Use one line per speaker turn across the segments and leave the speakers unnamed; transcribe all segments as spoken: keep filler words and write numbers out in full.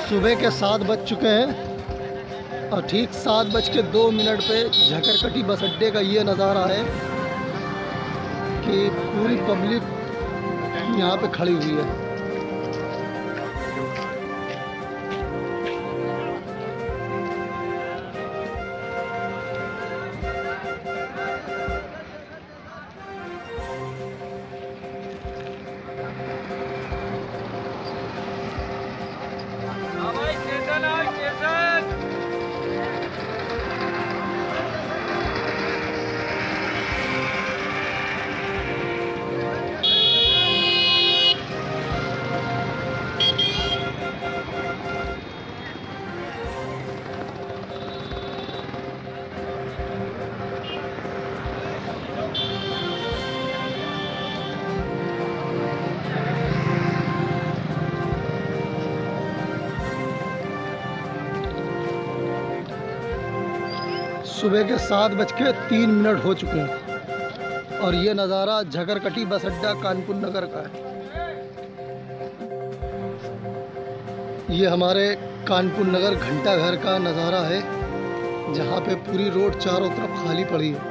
सुबह के सात बज चुके हैं और ठीक सात बज के दो मिनट पे झकरकटी बस अड्डे का ये नज़ारा है कि पूरी पब्लिक यहाँ पे खड़ी हुई है। सुबह के सात बज के तीन मिनट हो चुके हैं और ये नज़ारा झकरकटी बस अड्डा कानपुर नगर का है। ये हमारे कानपुर नगर घंटाघर का नज़ारा है जहाँ पे पूरी रोड चारों तरफ खाली पड़ी है।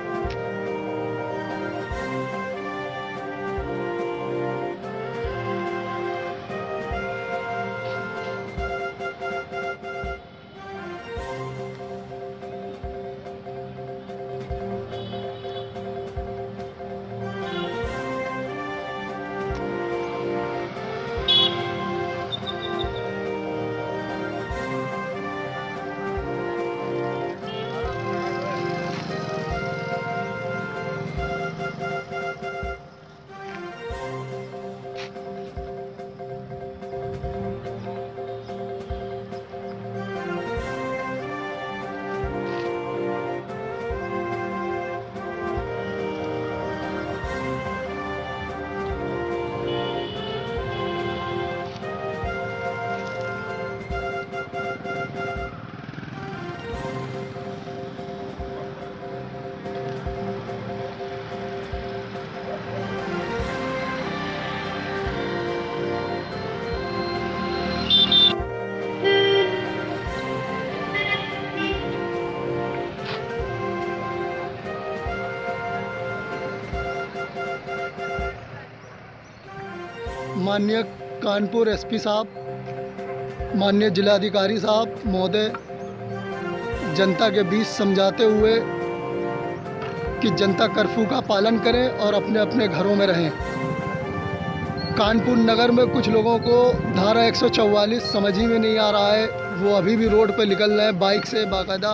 माननीय कानपुर एसपी साहब, माननीय जिलाधिकारी साहब महोदय जनता के बीच समझाते हुए कि जनता कर्फ्यू का पालन करें और अपने अपने घरों में रहें। कानपुर नगर में कुछ लोगों को धारा एक सौ चौवालीस समझ ही में नहीं आ रहा है, वो अभी भी रोड पर निकल रहे हैं बाइक से बाकायदा।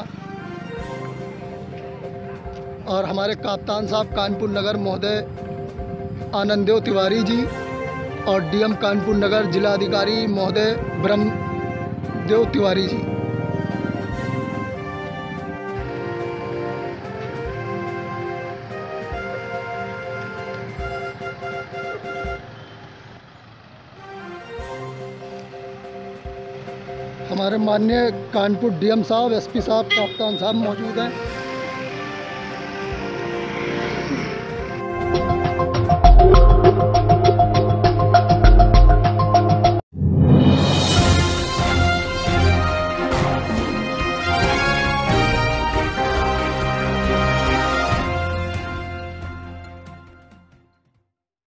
और हमारे कप्तान साहब कानपुर नगर महोदय आनंददेव तिवारी जी और डीएम कानपुर नगर जिलाधिकारी महोदय ब्रह्मदेव तिवारी जी। हमारे माननीय कानपुर डीएम साहब, एसपी साहब, कप्तान साहब मौजूद हैं।